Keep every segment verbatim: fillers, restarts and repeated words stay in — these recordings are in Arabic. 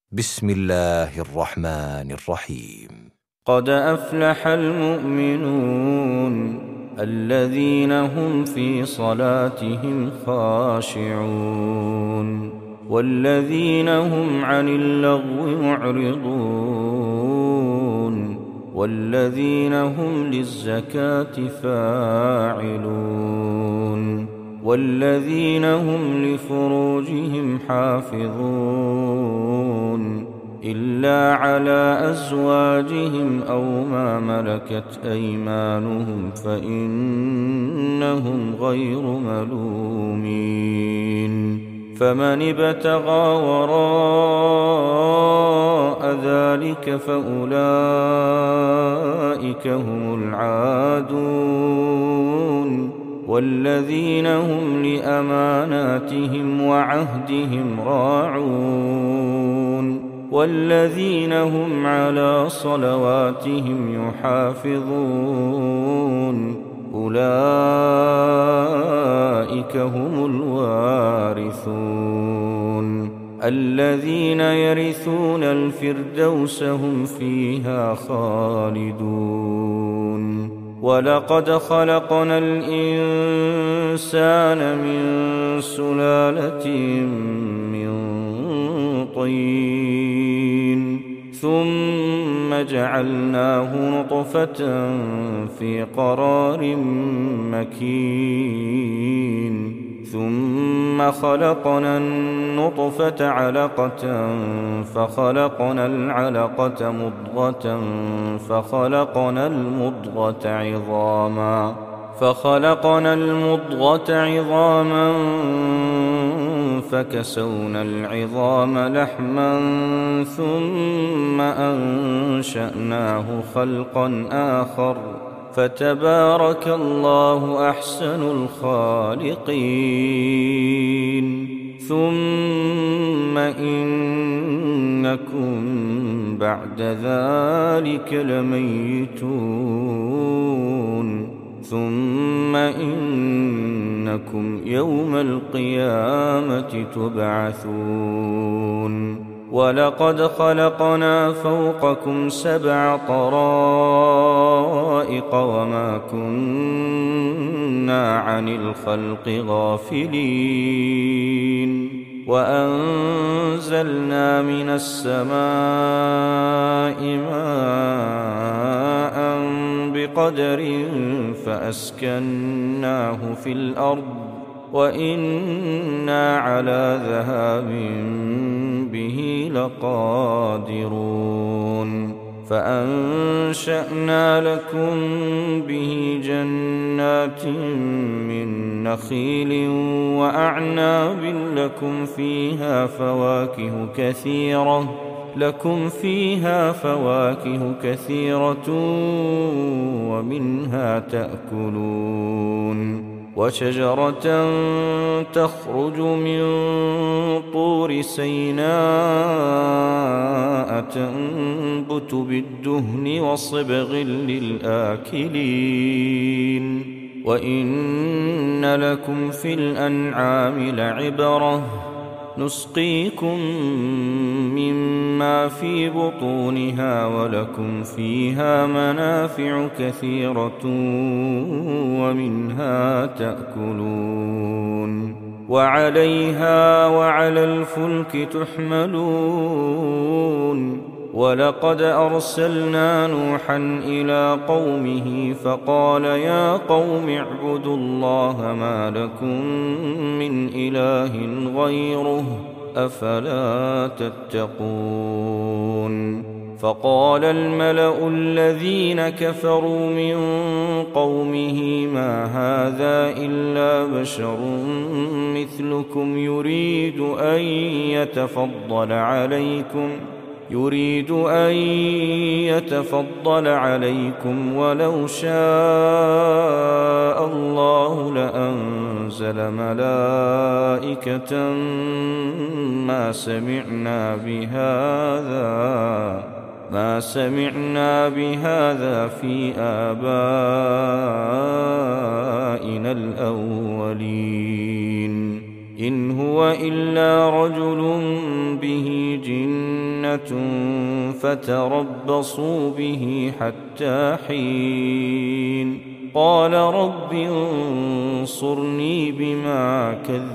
بسم الله الرحمن الرحيم. قد أفلح المؤمنون الذين هم في صلاتهم خاشعون والذين هم عن اللغو معرضون والذين هم للزكاة فاعلون والذين هم لفروجهم حافظون إلا على أزواجهم أو ما ملكت أيمانهم فإنهم غير ملومين فمن ابتغى وراء ذلك فأولئك هم العادون والذين هم لأماناتهم وعهدهم راعون والذين هم على صلواتهم يحافظون أولئك هم الوارثون الذين يرثون الفردوس هم فيها خالدون ولقد خلقنا الإنسان من سلالة من طين ثم جعلناه نطفة في قرار مكين ثم خلقنا النطفة علقة فخلقنا العلقة مضغة فخلقنا المضغة عظاما فخلقنا المضغة عظاما فكسونا العظام لحما ثم أنشأناه خلقا آخر فتبارك الله أحسن الخالقين ثم إنكم بعد ذلك لميتون ثم إنكم يوم القيامة تبعثون ولقد خلقنا فوقكم سبع طرائق وما كنا عن الخلق غافلين وأنزلنا من السماء ماء بقدر فأسكناه في الأرض وإنا على ذهاب به لقادرون فأنشأنا لكم به جنات من نخيل وأعناب لكم فيها فواكه كثيرة لكم فيها فواكه كثيرة ومنها تأكلون وشجرة تخرج من طور سيناء تنبت بالدهن وصبغ للآكلين وإن لكم في الأنعام لعبرة نسقيكم مما في بطونها ولكم فيها منافع كثيرة ومنها تأكلون وعليها وعلى الفلك تحملون ولقد أرسلنا نوحا إلى قومه فقال يا قوم اعبدوا الله ما لكم من إله غيره أفلا تتقون فقال الملأ الذين كفروا من قومه ما هذا إلا بشر مثلكم يريد أن يتفضل عليكم يريد أن يتفضل عليكم ولو شاء الله لأنزل ملائكة ما سمعنا بهذا ما سمعنا بهذا في آبائنا الأولين إن هو إلا رجل به جنة جنة فتربصوا به حتى حين قال رب انصرني بما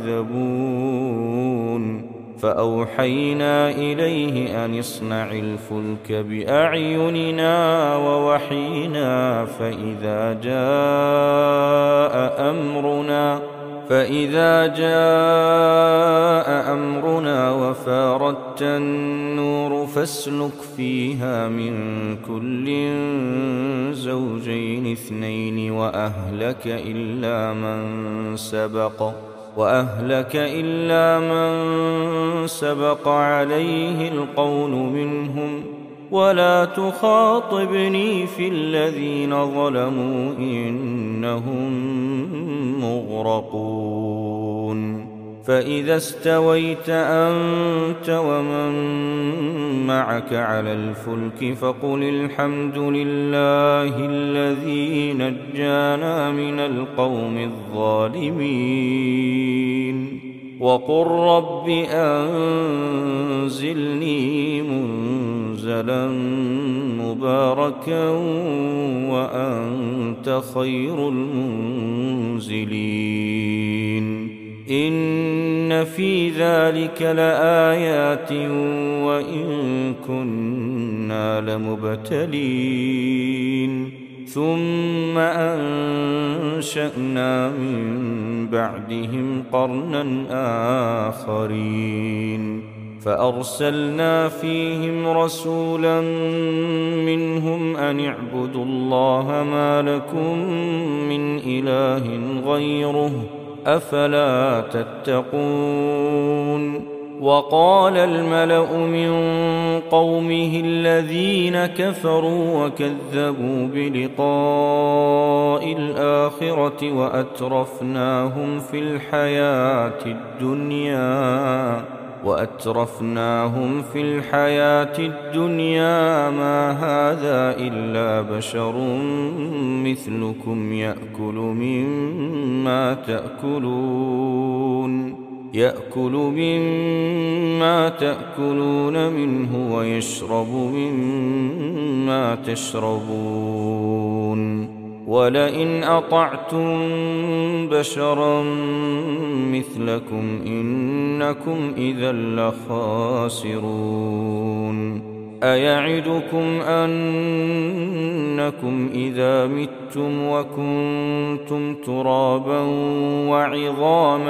كذبون فأوحينا إليه أن اصنع الفلك بأعيننا ووحينا فإذا جاء أمرنا فإذا جاء أمرنا وفاردت النور فاسلك فيها من كل زوجين اثنين وأهلك إلا من سبق وأهلك إلا من سبق عليه القول منهم ولا تخاطبني في الذين ظلموا إنهم مغرقون فإذا استويت أنت ومن معك على الفلك فقل الحمد لله الذي نجانا من القوم الظالمين وقل رب أنزلني منزلا مباركا وأنت خير المنزلين إن في ذلك لآيات وإن كنا لمبتلين ثم أنشأنا من بعدهم قرنا آخرين فأرسلنا فيهم رسولا منهم أن اعبدوا الله ما لكم من إله غيره أفلا تتقون وقال الملأ من قومه الذين كفروا وكذبوا بلقاء الآخرة وأترفناهم في الحياة الدنيا وأترفناهم في الحياة الدنيا ما هذا إلا بشر مثلكم يأكل مما تأكلون يأكل مما تأكلون منه ويشرب مما تشربون ولئن أطعتم بشرا مثلكم إنكم إذا لخاسرون أيعدكم أنكم إذا متم وكنتم ترابا وعظاما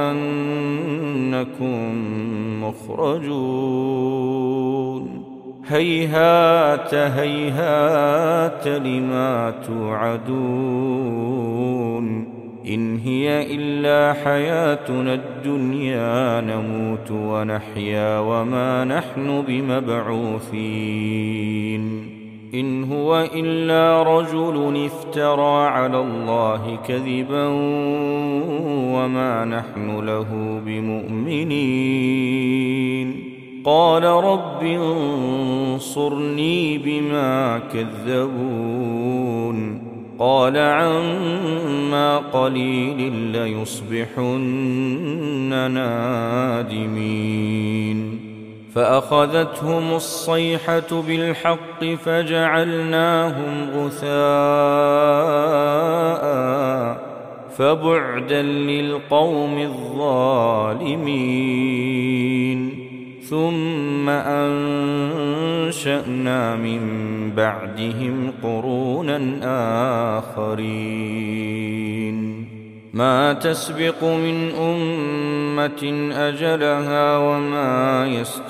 أنكم مخرجون هيهات هيهات لما توعدون إن هي إلا حياتنا الدنيا نموت ونحيا وما نحن بمبعوثين إن هو إلا رجل افترى على الله كذبا وما نحن له بمؤمنين قال رب انصرني بما كذبون قال عما قليل ليصبحن نادمين فأخذتهم الصيحة بالحق فجعلناهم غثاء فبعدا للقوم الظالمين ثم أنشأنا من بعدهم قرونا آخرين ما تسبق من أمة أجلها وما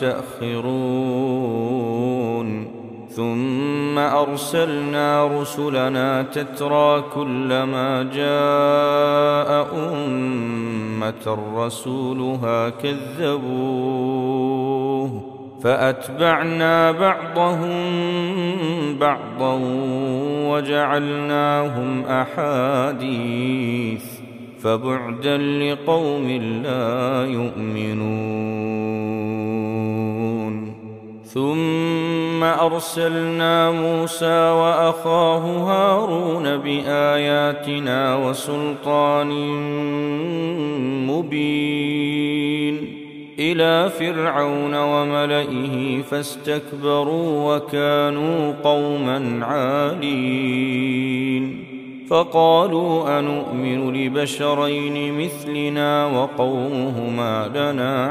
يستأخرون ثم أرسلنا رسلنا تترى كلما جاء أمة رسولها كذبوه فأتبعنا بعضهم بعضا وجعلناهم أحاديث فبعدا لقوم لا يؤمنون ثم أرسلنا موسى وأخاه هارون بآياتنا وسلطان مبين إلى فرعون وملئه فاستكبروا وكانوا قوما عالين فقالوا أنؤمن لبشرين مثلنا وقومهما لنا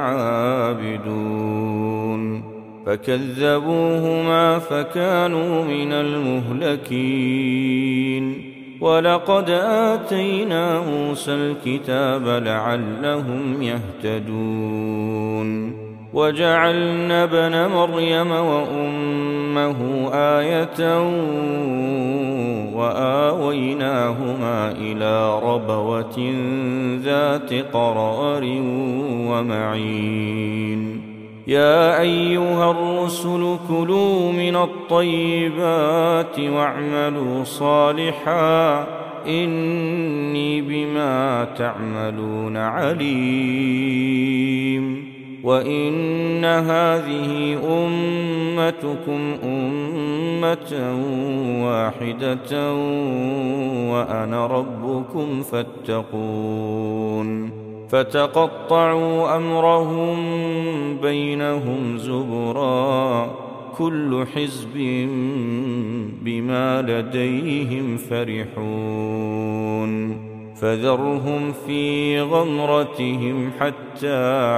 عابدون فكذبوهما فكانوا من المهلكين ولقد آتينا موسى الكتاب لعلهم يهتدون وجعلنا ابن مريم وأمه آية وآويناهما إلى ربوة ذات قرار ومعين يا أيها الرسل كلوا من الطيبات واعملوا صالحا إني بما تعملون عليم وإن هذه أمتكم أمة واحدة وأنا ربكم فاتقون فتقطعوا أمرهم بينهم زبرا كل حزب بما لديهم فرحون فذرهم في غمرتهم حتى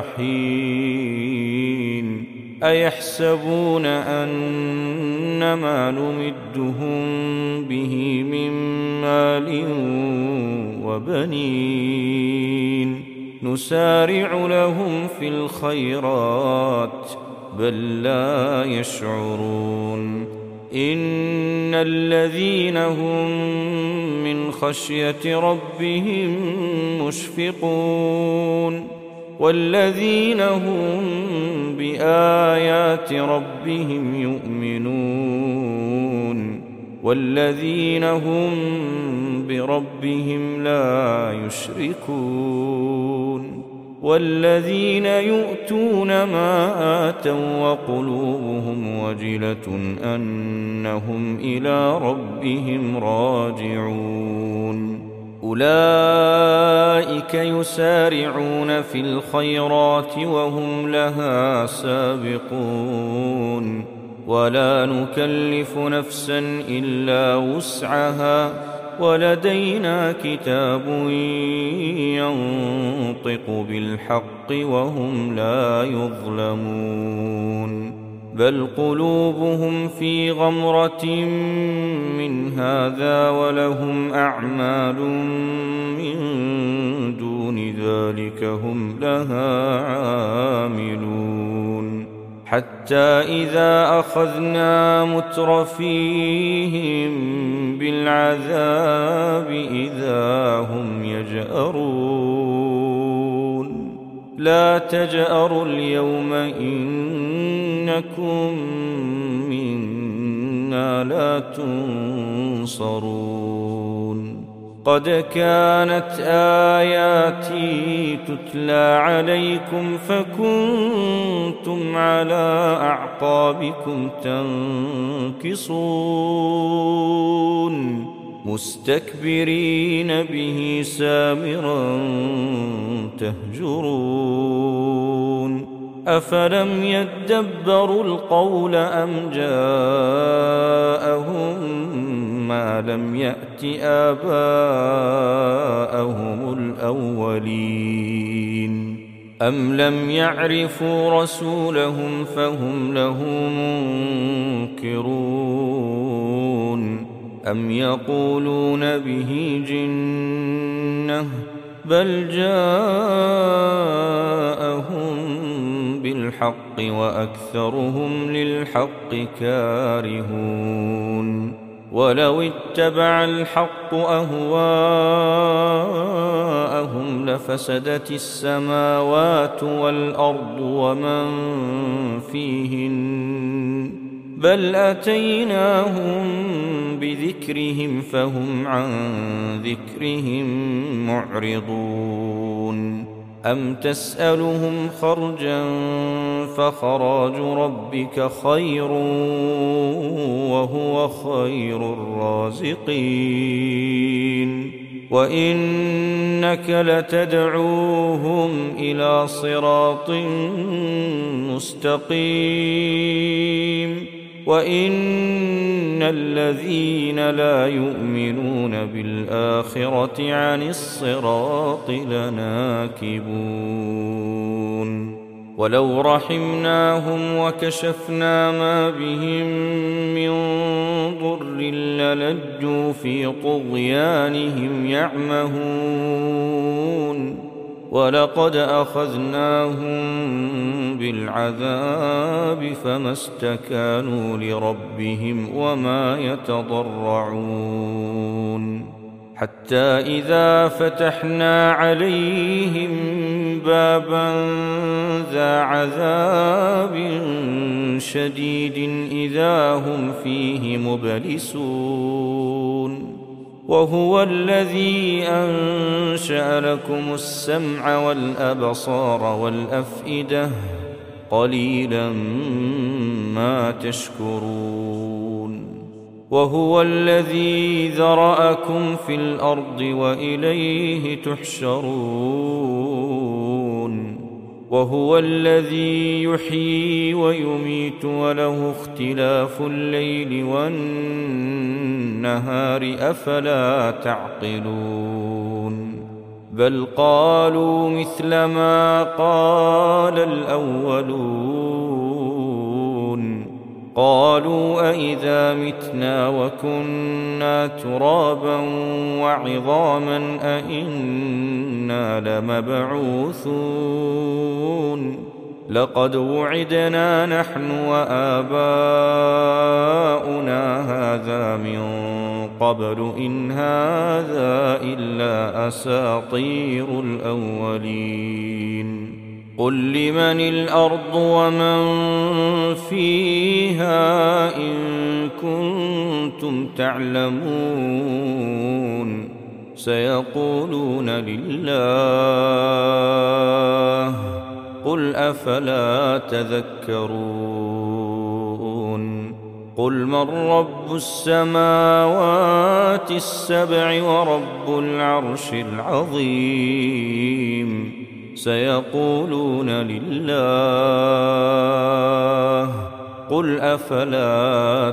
حين أيحسبون أن ما نمدهم به من مال وبنين نسارع لهم في الخيرات بل لا يشعرون إن الذين هم من خشية ربهم مشفقون والذين هم بآيات ربهم يؤمنون والذين هم بربهم لا يشركون والذين يؤتون ما آتوا وقلوبهم وجلة أنهم إلى ربهم راجعون أولئك يسارعون في الخيرات وهم لها سابقون ولا نكلف نفسا إلا وسعها ولدينا كتاب ينطق بالحق وهم لا يظلمون بل قلوبهم في غمرة من هذا ولهم أعمال من دون ذلك هم لها عاملون حتى إذا أخذنا مترفيهم بالعذاب إذا هم يجأرون لا تجأروا اليوم إنكم منا لا تنصرون قد كانت آياتي تتلى عليكم فكنتم على أعقابكم تنكصون مستكبرين به سامرا تهجرون أفلم يدبروا القول أم جاءهم ما لم يأت آباءهم الأولين أم لم يعرفوا رسولهم فهم له منكرون أم يقولون به جنة بل جاءهم بالحق وأكثرهم للحق كارهون ولو اتبع الحق أهواءهم لفسدت السماوات والأرض ومن فيهن بل أتيناهم بذكرهم فهم عن ذكرهم معرضون أم تسألهم خرجا فخراج ربك خير وهو خير الرازقين وإنك لتدعوهم إلى صراط مستقيم وإن الذين لا يؤمنون بالآخرة عن الصراط لناكبون ولو رحمناهم وكشفنا ما بهم من ضر للجوا في طغيانهم يعمهون ولقد أخذناهم بالعذاب فما استكانوا لربهم وما يتضرعون حتى إذا فتحنا عليهم بابا ذا عذاب شديد إذا هم فيه مبلسون وهو الذي أنشأ لكم السمع والأبصار والأفئدة قليلا ما تشكرون وهو الذي ذرأكم في الأرض وإليه تحشرون وهو الذي يحيي ويميت وله اختلاف الليل والنهار أفلا تعقلون بل قالوا مثل ما قال الأولون قالوا أئذا متنا وكنا ترابا وعظاما أئنا لمبعوثون لقد وعدنا نحن وآباؤنا هذا من قبل إن هذا إلا أساطير الأولين قل لمن الأرض ومن فيها إن كنتم تعلمون سيقولون لله قل أفلا تذكرون قل من رب السماوات السبع ورب العرش العظيم سيقولون لله قل أفلا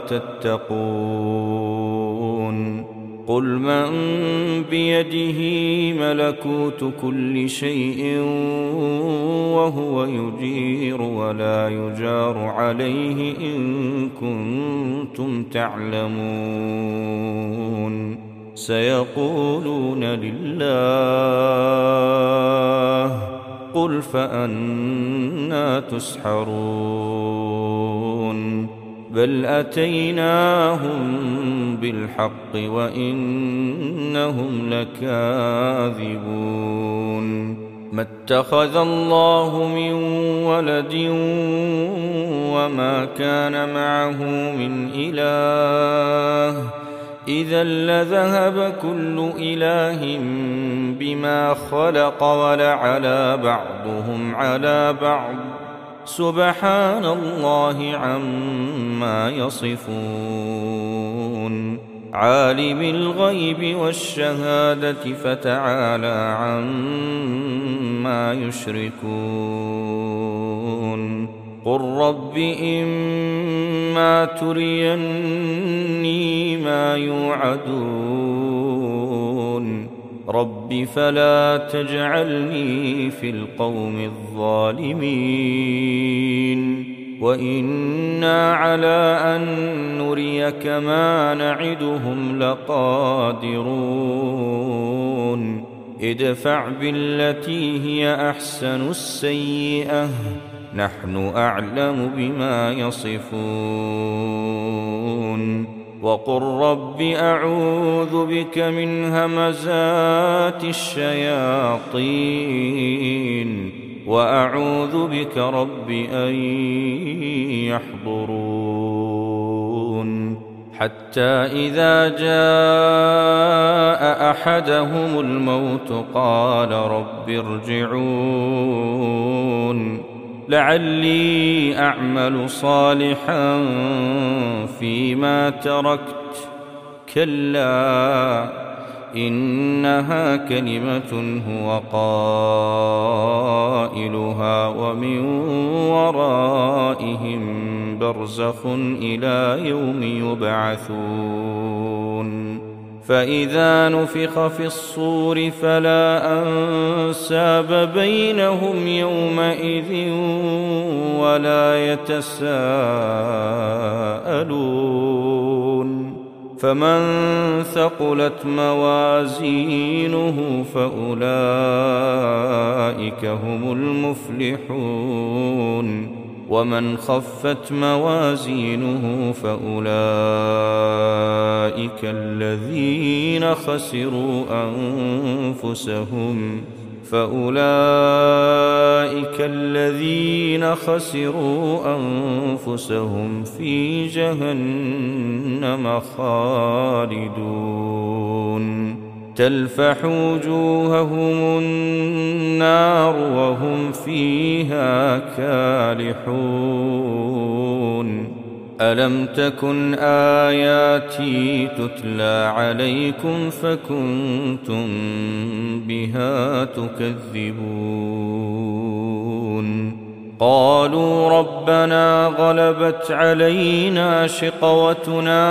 تتقون قل من بيده ملكوت كل شيء وهو يجير ولا يجار عليه إن كنتم تعلمون سيقولون لله قل فأنى تسحرون بل أتيناهم بالحق وإنهم لكاذبون ما اتخذ الله من ولد وما كان معه من إله إذا لذهب كل إله بما خلق ولعلى بعضهم على بعض سبحان الله عما يصفون عالم الغيب والشهادة فتعالى عما يشركون قل رب إما تريني ما يوعدون رب فلا تجعلني في القوم الظالمين وإنا على أن نريك ما نعدهم لقادرون ادفع بالتي هي أحسن السيئة نحن أعلم بما يصفون وقل رب أعوذ بك من همزات الشياطين وأعوذ بك رب أن يحضرون حتى إذا جاء أحدهم الموت قال رب ارجعون لعلي أعمل صالحا فيما تركت كلا إنها كلمة هو قائلها ومن ورائهم برزخ إلى يوم يبعثون فإذا نفخ في الصور فلا أنساب بينهم يومئذ ولا يتساءلون فمن ثقلت موازينه فأولئك هم المفلحون ومن خفت موازينه فأولئك الذين خسروا أنفسهم فأولئك الذين خسروا أنفسهم في جهنم خالدون تلفح وجوههم النار وهم فيها كالحون ألم تكن آياتي تتلى عليكم فكنتم بها تكذبون قالوا ربنا غلبت علينا شقوتنا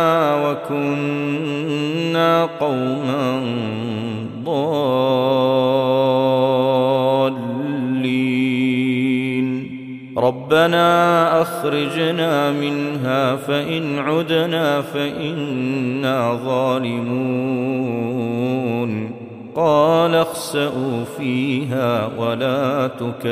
وكنا قوما ضالين ربنا أخرجنا منها فإن عدنا فإنا ظالمون قال اخسئوا فيها ولا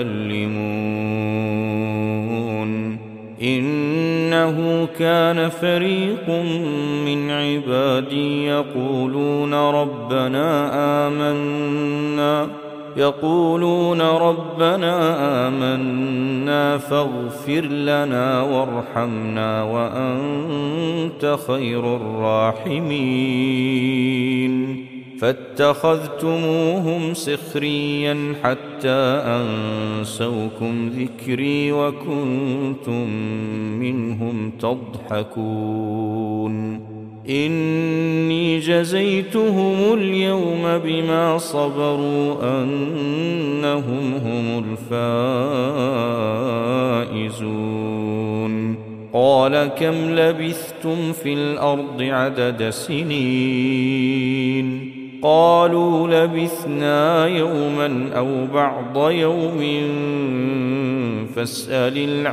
تكلمون إنه كان فريق من عبادي يقولون ربنا آمنا يقولون ربنا آمنا فاغفر لنا وارحمنا وأنت خير الراحمين فاتخذتموهم سخريا حتى أنسوكم ذكري وكنتم منهم تضحكون إني جزيتهم اليوم بما صبروا أنهم هم الفائزون قال كم لبثتم في الأرض عدد سنين قالوا لبثنا يوما أو بعض يوم فاسأل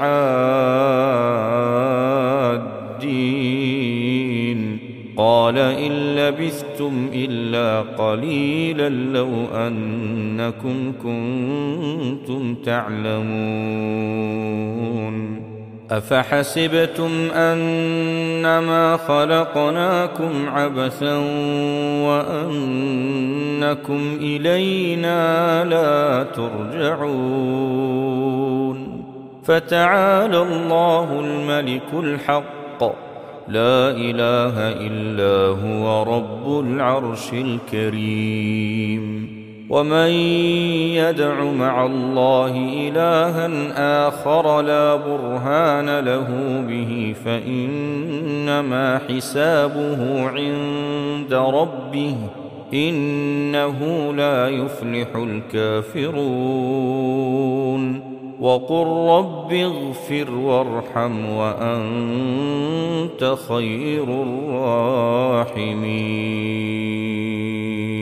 العادين قال إن لبثتم إلا قليلا لو أنكم كنتم تعلمون أفحسبتم أنما خلقناكم عبثا وأنكم إلينا لا ترجعون فتعالى الله الملك الحق لا إله إلا هو رب العرش الكريم ومن يدع مع الله إلها آخر لا برهان له به فإنما حسابه عند ربه إنه لا يفلح الكافرون وقل رب اغفر وارحم وأنت خير الراحمين